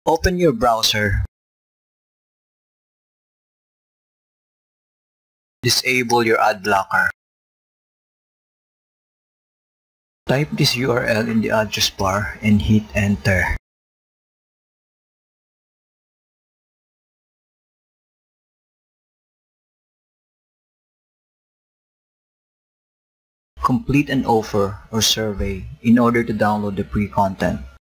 Open your browser. Disable your ad blocker. Type this URL in the address bar and hit enter. Complete an offer or survey in order to download the free content.